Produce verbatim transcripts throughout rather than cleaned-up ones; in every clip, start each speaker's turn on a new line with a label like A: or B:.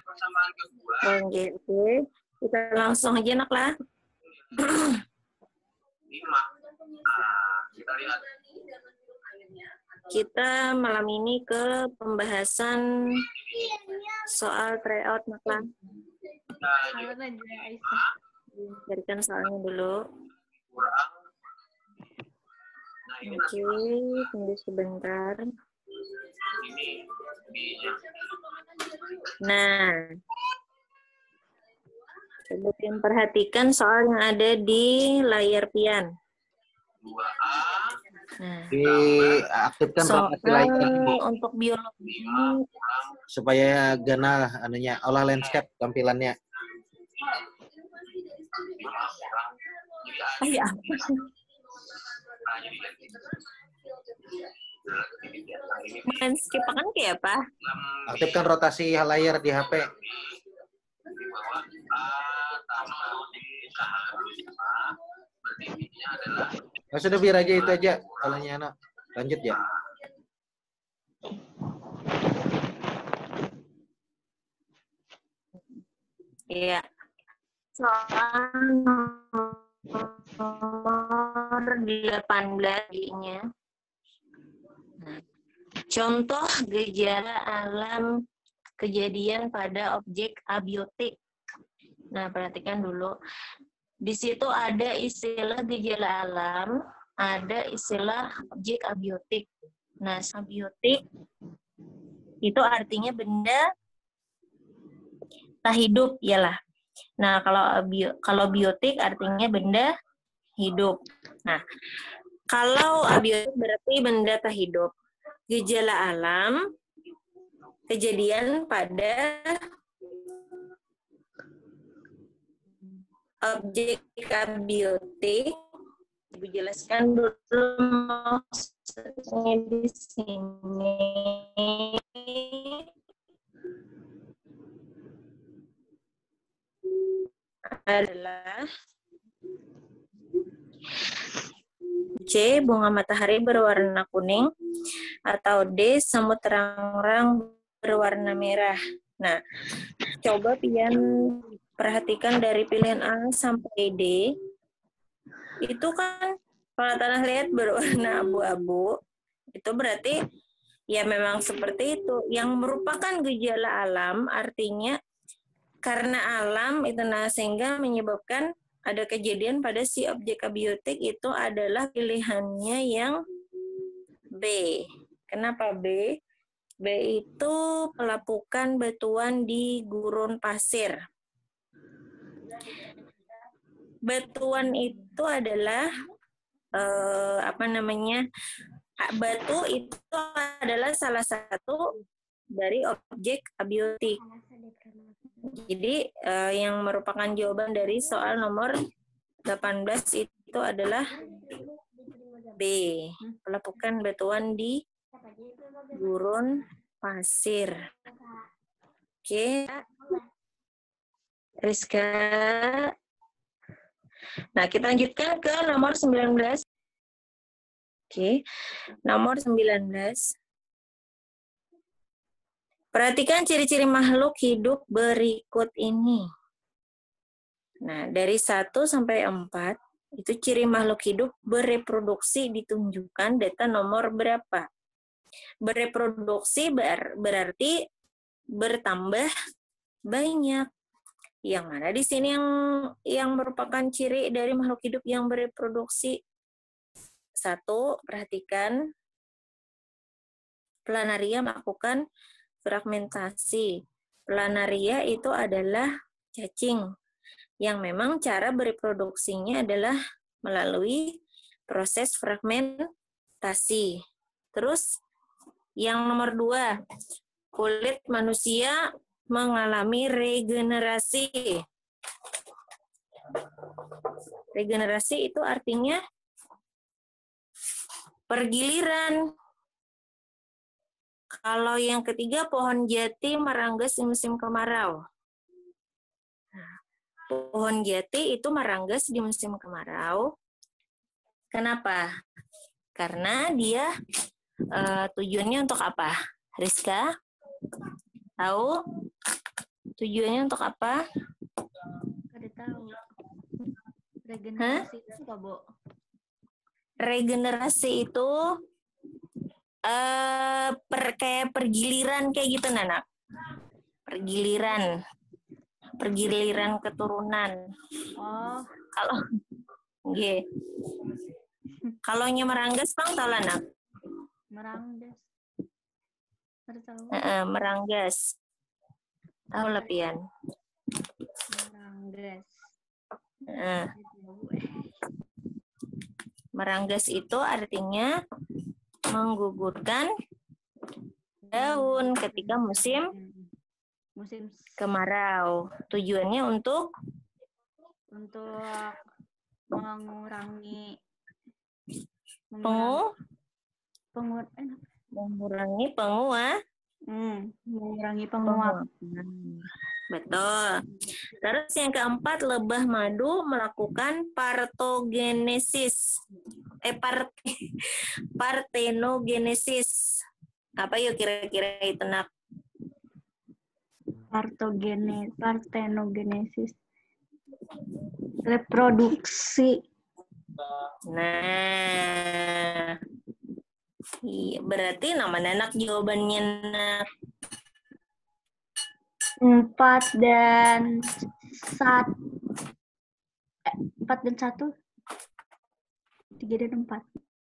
A: Oke, oke. Kita langsung aja nak lah. Kita malam ini ke pembahasan soal tryout nak lah. Berikan soalnya dulu. Oke, tunggu sebentar. Nah, coba kalian perhatikan soal yang ada di layar pian. Nah,
B: diaktifkan rotasi layar
A: untuk biologi
B: supaya gana anunya olah landscape tampilannya.
A: Oh ya. Landscape kan kayak apa?
B: Aktifkan rotasi layar di H P. Nah, sudah biar aja itu aja kalau anak. Lanjut ya.
A: Iya. Soal nomor delapan belas-nya. Nah, contoh gejala alam kejadian pada objek abiotik. Nah, perhatikan dulu. Di situ ada istilah gejala alam, ada istilah objek abiotik. Nah, abiotik itu artinya benda tak hidup, yalah. Nah, kalau abio, kalau biotik artinya benda hidup. Nah, kalau abiotik berarti benda tak hidup. Gejala alam kejadian pada objek abiotik. Ibu jelaskan dulu maksudnya di sini. Adalah C. Bunga matahari berwarna kuning, atau D. Semut terang-terang berwarna merah. Nah, coba pian perhatikan dari pilihan A sampai D. Itu kan kalau tanah liat berwarna abu-abu, itu berarti ya memang seperti itu. Yang merupakan gejala alam artinya karena alam itu nah sehingga menyebabkan ada kejadian pada si objek abiotik itu adalah pilihannya yang B. Kenapa B? B itu pelapukan batuan di gurun pasir. Batuan itu adalah eh, apa namanya? Batu itu adalah salah satu dari objek abiotik. Jadi eh, yang merupakan jawaban dari soal nomor delapan belas itu adalah B. Pelapukan batuan di gurun pasir. Oke. Rizka. Nah, kita lanjutkan ke nomor sembilan belas. Oke. Nomor sembilan belas. Perhatikan ciri-ciri makhluk hidup berikut ini. Nah, dari satu sampai empat, itu ciri makhluk hidup bereproduksi ditunjukkan data nomor berapa. Bereproduksi ber berarti bertambah banyak. Yang mana di sini yang yang merupakan ciri dari makhluk hidup yang bereproduksi? Satu, perhatikan planaria melakukan fragmentasi. Planaria itu adalah cacing yang memang cara bereproduksinya adalah melalui proses fragmentasi. Terus yang nomor dua, kulit manusia mengalami regenerasi. Regenerasi itu artinya pergiliran. Kalau yang ketiga, pohon jati meranggas di musim kemarau. Nah, pohon jati itu meranggas di musim kemarau. Kenapa? Karena dia uh, tujuannya untuk apa? Rizka? Tahu? Tujuannya untuk apa?
C: Kada tahu. Regenerasi itu apa, Bu?
A: Regenerasi itu eh per, kayak pergiliran kayak gitu, Nana. Pergiliran. Pergiliran keturunan.
C: Oh,
A: Kalau nggih. Kalau nya meranggas Bang tahu lah, Nak?
C: meranggas. Kada tahu.
A: Heeh, meranggas. Tahu lah pian.
C: Meranggas.
A: Heeh. Meranggas itu artinya menggugurkan daun ketika musim
C: musim
A: kemarau. Tujuannya untuk
C: untuk mengurangi
A: pengu
C: penguat eh,
A: mengurangi penguap
C: hmm, mengurangi penguap.
A: Betul. Terus yang keempat, lebah madu melakukan partogenesis. Eh part partenogenesis. Apa yuk kira-kira itu, Nak?
C: Partogene, partenogenesis. Reproduksi.
A: Nah, iya, berarti nama anak jawabannya, Nak.
C: Empat dan satu. Eh, empat dan satu. Tiga dan empat.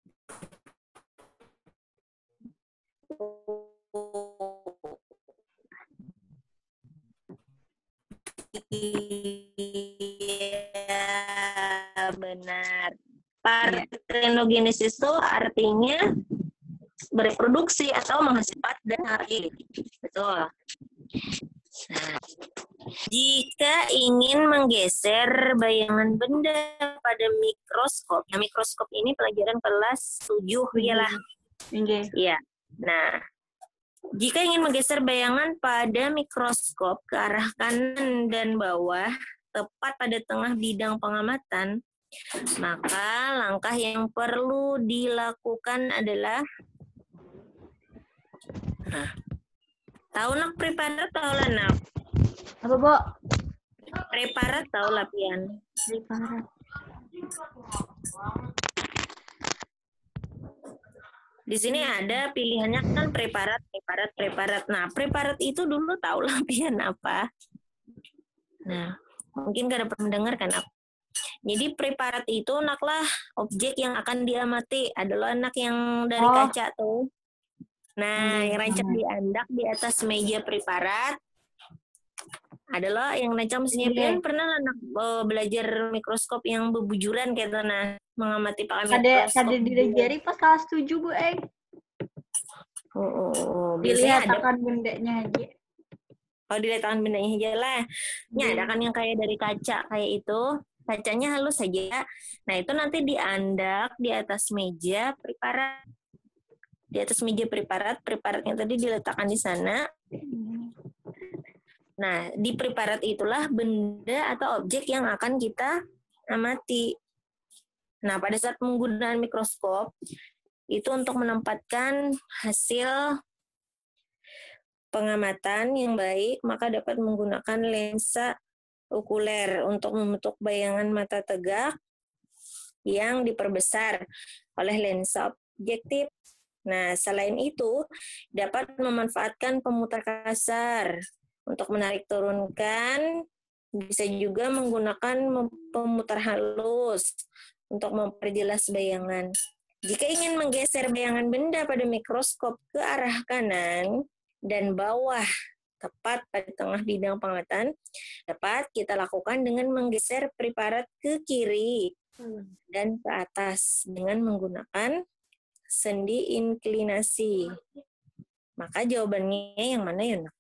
A: Iya, benar. Partenogenesis itu artinya bereproduksi atau menghasilkan dan hari. Betul. Nah, jika ingin menggeser bayangan benda pada mikroskop, ya mikroskop ini pelajaran kelas tujuh ya lah. Iya. Nah, jika ingin menggeser bayangan pada mikroskop ke arah kanan dan bawah, tepat pada tengah bidang pengamatan, maka langkah yang perlu dilakukan adalah nah, tahu nak preparat tahu lah nak.
C: Apa, Bo?
A: Preparat tahu lah pian.
C: Preparat.
A: Di sini ada pilihannya kan preparat, preparat, preparat. Nah, preparat itu dulu tahu lah pian apa. Nah, mungkin gak ada pernah mendengar kan aku. Jadi preparat itu naklah objek yang akan diamati. Adalah anak yang dari
C: Oh.
A: kaca tuh. Nah,
C: Hmm.
A: yang rancak diandak di atas meja preparat adalah yang rancak mesinnya pian pernah anak uh, belajar mikroskop yang bebujuran kayak nah mengamati pakai
C: Ada
A: mikroskop.
C: ada diajari pas kelas tujuh, Bu, eh.
A: Oh, oh, oh.
C: Dilihat
A: Biasanya ada
C: akan bendanya aja.
A: kalau dilihat tangan bendanya aja lah. Ini
C: Hmm.
A: ada kan yang kayak dari kaca kayak itu. Kacanya halus saja. Nah, itu nanti diandak di atas meja preparat. Di atas meja preparat, preparatnya tadi diletakkan di sana. Nah, di preparat itulah benda atau objek yang akan kita amati. Nah, pada saat penggunaan mikroskop, itu untuk menempatkan hasil pengamatan yang baik, maka dapat menggunakan lensa okuler untuk membentuk bayangan mata tegak yang diperbesar oleh lensa objektif. Nah, selain itu, dapat memanfaatkan pemutar kasar untuk menarik turunkan, bisa juga menggunakan pemutar halus untuk memperjelas bayangan. Jika ingin menggeser bayangan benda pada mikroskop ke arah kanan dan bawah, tepat pada tengah bidang pengamatan, dapat kita lakukan dengan menggeser preparat ke kiri dan ke atas dengan menggunakan sendi inklinasi. Maka jawabannya yang mana ya, Nak?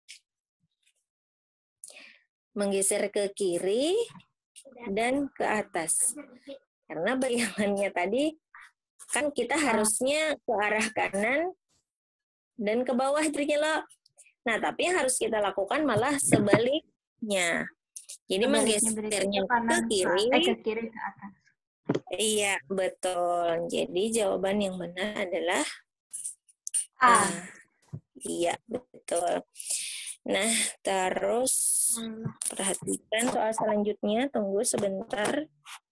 A: Menggeser ke kiri dan ke atas. Karena bayangannya tadi kan kita harusnya ke arah kanan dan ke bawah jadinya loh. Nah, tapi yang harus kita lakukan malah sebaliknya. Jadi menggesernya ke kiri,
C: eh, ke kiri ke atas.
A: Iya, betul. Jadi jawaban yang benar adalah
C: A.
A: A. Iya, betul. Nah, terus perhatikan soal selanjutnya. Tunggu sebentar.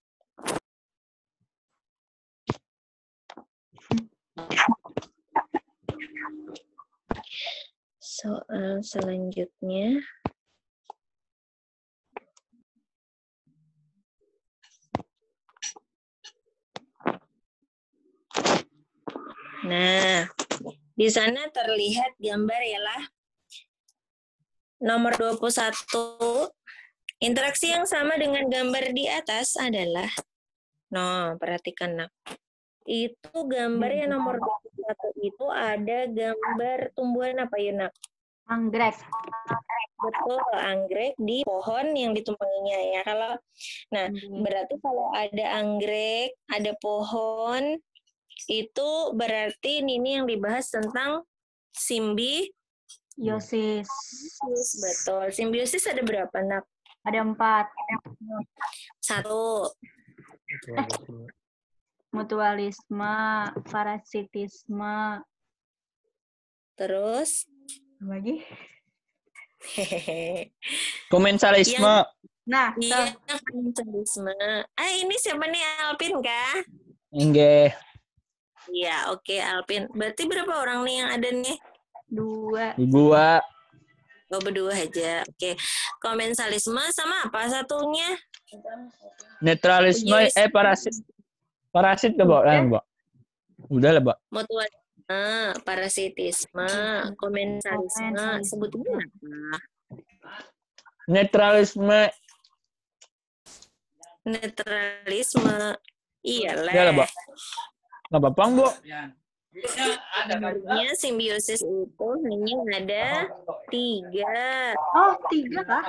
A: Soal selanjutnya. Nah, di sana terlihat gambar ialah nomor dua puluh satu. Interaksi yang sama dengan gambar di atas adalah, no, perhatikan nak. Itu gambar yang nomor dua puluh satu itu ada gambar tumbuhan apa ya nak?
C: Anggrek.
A: Betul, anggrek di pohon yang ditumpanginya ya. Kalau, nah berarti kalau ada anggrek, ada pohon, itu berarti ini yang dibahas tentang simbiosis. Betul. Simbiosis ada berapa nak?
C: Ada empat.
A: Satu.
C: Mutualisme, parasitisme.
A: Terus?
C: Lagi?
D: Komensalisme.
A: Yang,
C: nah,
A: iya, komensalisme. Ah, ini siapa nih, Alpin kah?
D: Enggak.
A: Iya, oke okay, Alpin. Berarti berapa orang nih yang ada nih?
C: Dua.
D: Dua.
A: Oh, berdua aja. Oke. Okay. Komensalisme sama apa satunya?
D: Netralisme,
A: Uji
D: eh parasit. Parasit ke Mbak? Eh, Mbak. Udah lah, Mbak.
A: Mutualisme, parasitisme, komensalisme, sebutnya apa?
D: Netralisme.
A: Netralisme. Iyalah.
D: Udah lah, Mbak. Nggak apa-apa, Mbak.
A: Sebenarnya simbiosis itu hanya ada tiga.
C: Oh, tiga kah?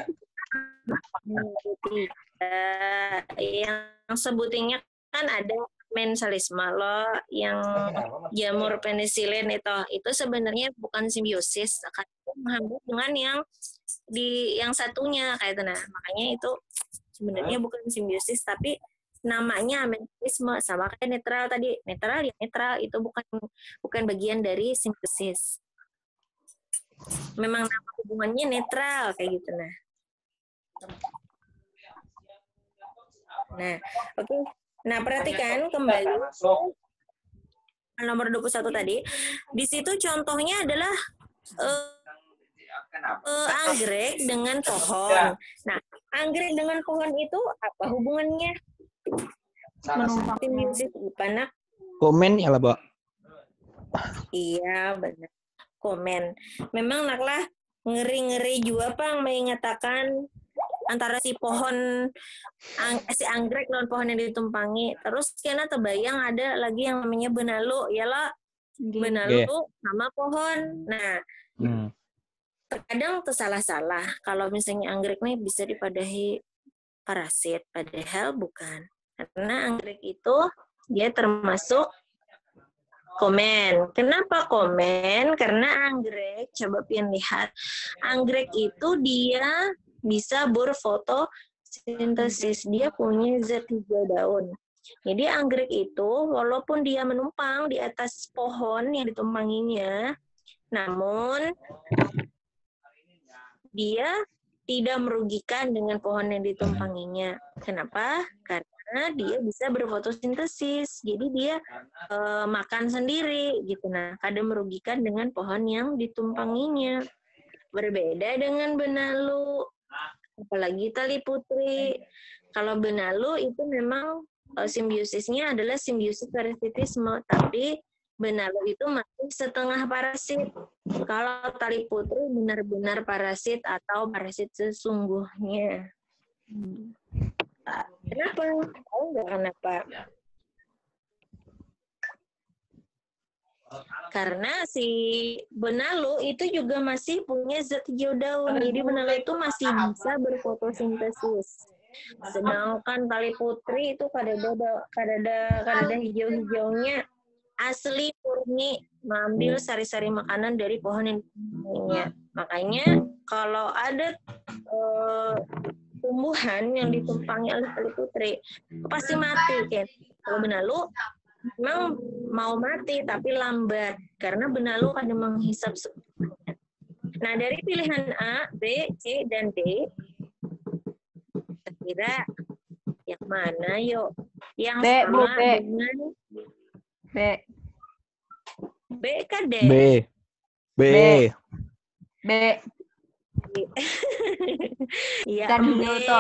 A: Tiga. Yang sebutinnya kan ada mensalisme loh, yang jamur penisilin itu, itu sebenarnya bukan simbiosis, akan menghambat dengan yang di yang satunya kayak itu. Nah, makanya itu sebenarnya bukan simbiosis, tapi namanya mensalisme, sama kayak netral tadi. Netral ya netral, itu bukan bukan bagian dari simbiosis. Memang nama hubungannya netral kayak gitu. Nah, nah oke. Okay. Nah, perhatikan kembali nomor dua puluh satu tadi. Di situ contohnya adalah uh, uh, anggrek dengan pohon. Nah, anggrek dengan pohon itu apa hubungannya?
C: Menumpang.
A: Simbiosis apa nak?
D: Komen ya lah, Mbak.
A: Iya, benar. Komen. Memang naklah ngeri-ngeri juga Pang mengatakan antara si pohon ang, si anggrek non pohon yang ditumpangi. Terus kena terbayang ada lagi yang namanya benalu, yalah. Benalu yeah. sama pohon. Nah, hmm. terkadang tersalah-salah kalau misalnya anggrek nih bisa dipadahi parasit, padahal bukan. Karena anggrek itu dia termasuk komen. Kenapa komen? Karena anggrek, coba pian lihat, anggrek itu dia bisa berfotosintesis. Dia punya zat hijau daun. Jadi anggrek itu walaupun dia menumpang di atas pohon yang ditumpanginya, namun dia tidak merugikan dengan pohon yang ditumpanginya. Kenapa? Karena dia bisa berfotosintesis. Jadi dia e, makan sendiri gitu. Nah, kadang merugikan dengan pohon yang ditumpanginya. Berbeda dengan benalu. Apalagi tali putri. Kalau benalu itu memang e, simbiosisnya adalah simbiosis parasitisme, tapi benalu itu masih setengah parasit. Kalau tali putri benar-benar parasit atau parasit sesungguhnya. Hmm. Kenapa? Tahu nggak kenapa? Karena si benalu itu juga masih punya zat hijau daun. Jadi benalu itu masih bisa berfotosintesis. Sedangkan tali putri itu kadada kadada kadada hijau-hijaunya asli murni mengambil sari-sari makanan dari pohon yang ditumpanginya. Makanya kalau ada uh, tumbuhan yang ditumpangi oleh tali putri pasti mati kan. Kalau benalu memang mau mati tapi lambat karena benalu kadang menghisap semuanya. Nah, dari pilihan A, B, C, dan D, kira yang mana yuk? Yang
C: B, Bu,
A: sama
C: B.
A: dengan
C: B.
A: B kan D?
D: B. B.
C: B. B.
A: Iya,
C: Ikan
A: B.
C: hiu toh.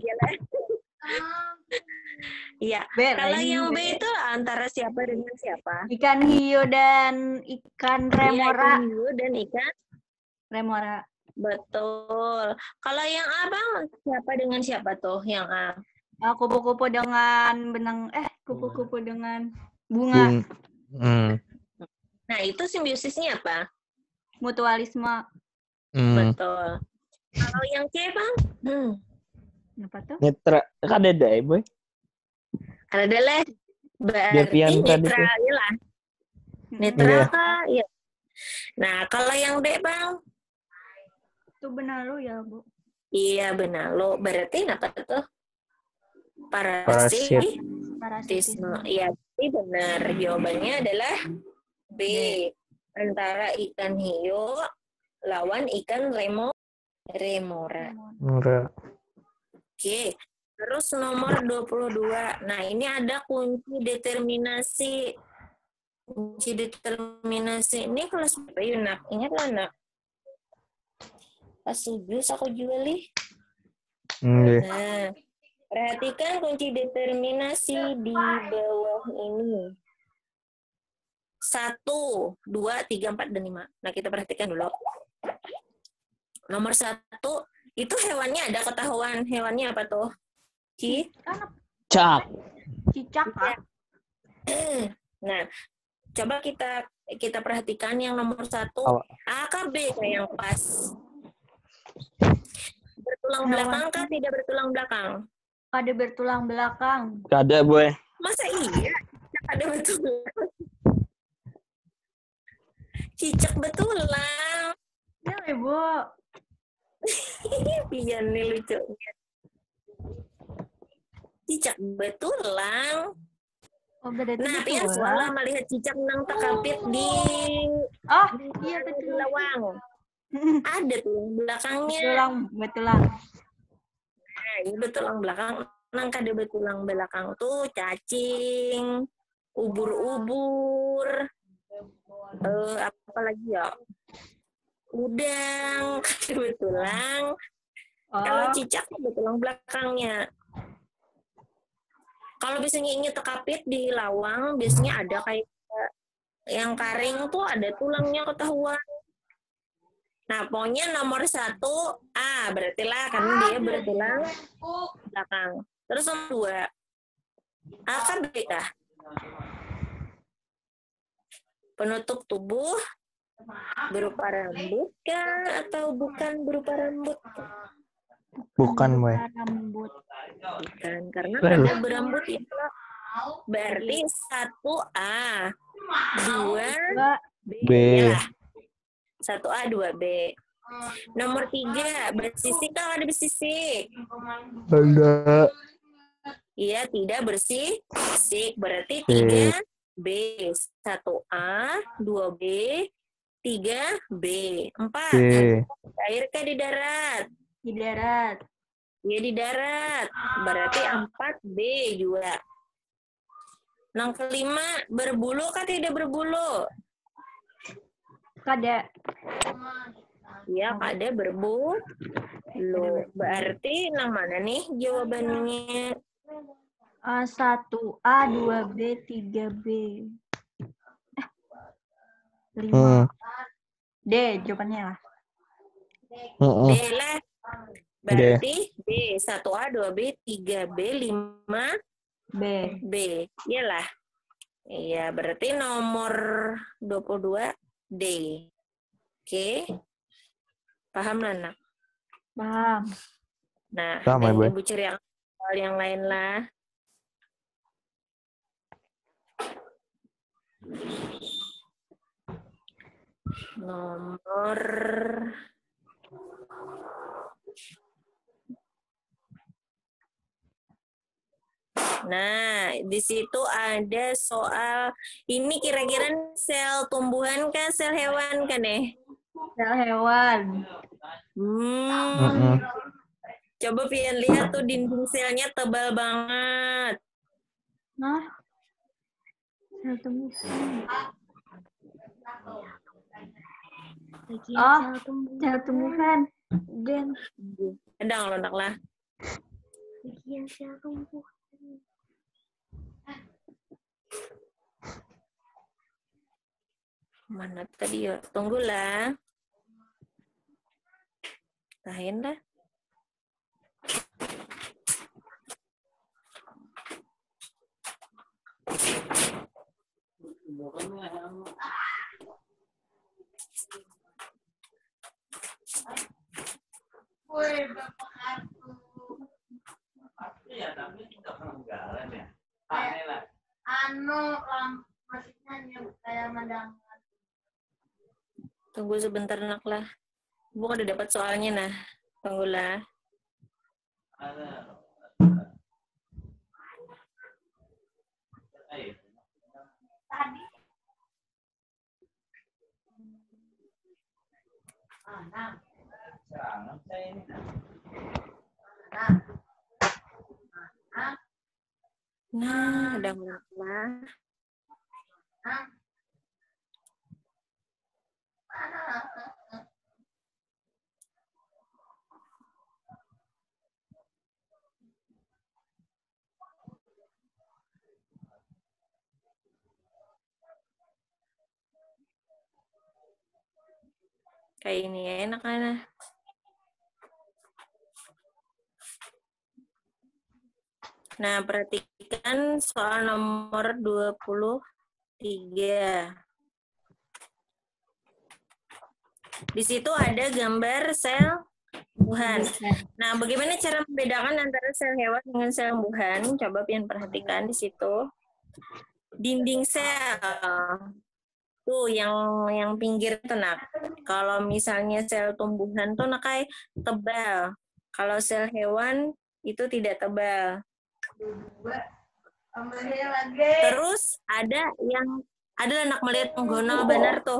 A: Iya.
C: B lah
A: Kalau
C: ini,
A: yang
C: B.
A: B itu antara siapa dengan siapa?
C: Ikan hiu dan ikan
A: Iya,
C: remora.
A: ikan hiu dan ikan.
C: Remora.
A: Betul. Kalau yang A, Bang, siapa dengan siapa tuh yang A?
C: Ah, kupu-kupu dengan benang, eh, kupu-kupu dengan bunga.
D: Bung. Hmm.
A: Nah, itu simbiosisnya apa?
C: Mutualisme.
D: Hmm.
A: Betul. Kalau yang C, Bang? Hmm.
C: Apa tuh?
D: Netra. Kan ada ya, boy?
A: Adalah berarti
D: Devian tadi tuh.
A: netral ya lah. Netral
D: Iya.
A: kah? Iya. Nah, kalau yang D, Bang?
C: Itu benar lu ya, Bu.
A: Iya, benar. Lo berarti apa tuh?
D: Parasit.
A: Parasit.
C: Parasitisme.
A: Iya, ini benar. Jawabannya adalah B. Antara ikan hiu lawan ikan remo remora.
D: Murah.
A: Oke. Terus nomor dua puluh dua. Nah, ini ada kunci determinasi. Kunci determinasi ini kelas berapa yuk, Nak? Ingatlah, Nak. Kelas tujuh aku juali.
D: Hmm.
A: Nah, perhatikan kunci determinasi di bawah ini. Satu, dua, tiga, empat, dan lima. Nah, kita perhatikan dulu. Nomor satu, itu hewannya ada ketahuan. Hewannya apa tuh? Ci?
D: Cak.
C: Cicak kah?
A: Nah, coba kita kita perhatikan yang nomor satu.
D: Oh.
A: A kah B kayak yang pas? Bertulang belakang kah tidak bertulang belakang?
C: Ada bertulang belakang.
D: Ada, boy.
A: Masa iya? Ada bertulang. Cicak betulang.
C: Ya, Ibu.
A: Pian nih lucunya. Cicak betulang.
C: Oh, berarti
A: Nah, Pian
C: betulang.
A: seolah melihat cicak nang tekapit di
C: Oh,
A: di
C: iya betul.
A: lawang. Ada tulang belakangnya.
C: Betulang, betulang.
A: Nah, ini betulang belakang. Nang kada betulang belakang tuh cacing, ubur-ubur, eh, apa lagi ya? Udang, kada betulang. Kalau
C: Oh,
A: cicak betulang belakangnya. Kalau biasanya ini tekapit di lawang, biasanya ada kayak yang karing tuh ada tulangnya ketahuan. Nah, pokoknya nomor satu A, berarti lah karena dia bertulang belakang. Terus nomor dua, A kan B kah? Penutup tubuh berupa rambut kah atau bukan berupa rambut?
D: Bukan, boy.
C: rambut.
A: Bukan, karena
D: Well.
A: ada berambut itu. Berarti satu A, dua
C: Dua,
A: B.
D: B.
A: Ya. Satu A, dua B. Nomor tiga, bersisik kah ada bersisik?
D: Ada.
A: Iya, tidak bersih. Sik, berarti tiga B. Satu A, dua B, tiga B. Empat.
D: B.
A: Air kah di darat?
C: di darat.
A: Iya, di darat. Berarti empat B juga. Yang kelima, berbulu kah tidak berbulu?
C: Kada.
A: Iya, ada berbulu. Berarti yang mana nih jawabannya?
C: A satu A, dua B, tiga B. Eh, lima.
D: Hmm.
C: D jawabannya lah.
D: Hmm.
A: B lah. Berarti B, satu A, dua B, tiga B, lima
C: B.
A: B. Iyalah. Iya, berarti nomor dua puluh dua D. Oke. Paham lah, Nak?
C: Paham.
A: Nah,
D: Paham,
A: dan
D: Ibu.
A: Ibu cari yang, yang lain lah. Nomor Nah, di situ ada soal ini kira-kira sel tumbuhan kan, sel hewan kan ya?
C: Sel hewan.
A: Hmm.
D: Mm-mm.
A: Coba pian lihat tuh dinding selnya tebal banget.
C: Nah. Sel tumbuhan. Oh, sel tumbuhan. Dan
A: Sedang lo nak lah.
E: Bagian sel tumbuhan.
A: Mana tadi ya? Tunggulah. Tahan dah.
E: Anu lampu mesinnya kayak madang.
A: Tunggu sebentar nak lah. Bu udah dapat soalnya nah. Tunggulah.
E: Tadi. Ah, nah.
A: Nah, udah mulai lah. Kayak ini ya, enak kan? Nah, perhatikan soal nomor dua puluh tiga. Di situ ada gambar sel tumbuhan. Nah, bagaimana cara membedakan antara sel hewan dengan sel tumbuhan? Coba pian perhatikan di situ. Dinding sel. Tuh yang yang pinggir tuh nak. Kalau misalnya sel tumbuhan tuh nak kayak tebal. Kalau sel hewan itu tidak tebal. Terus ada yang ada anak melihat menggonal benar tuh.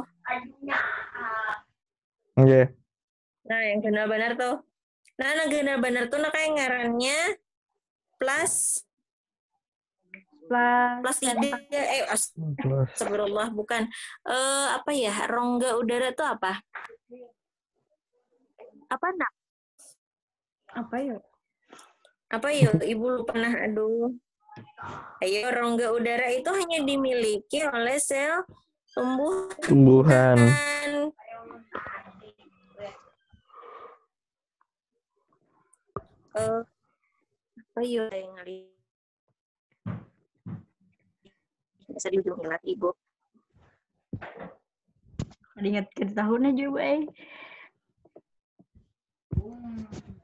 D: Oke.
A: Nah, yang benar benar tuh. Nah, yang benar benar tuh nak kayak ngarannya plus
C: plus
A: plus tiga eh astagfirullah bukan eh apa ya rongga udara tuh apa? Apa nak?
C: apa ya?
A: Apa yuk ibu lupa nah aduh. Ayo rongga udara itu hanya dimiliki oleh sel tumbuhan.
D: Tumbuhan.
A: Uh, apa yuk yang ngali? Bisa di ujung ingat ibu.
C: Ingat ke tahunnya juga, eh.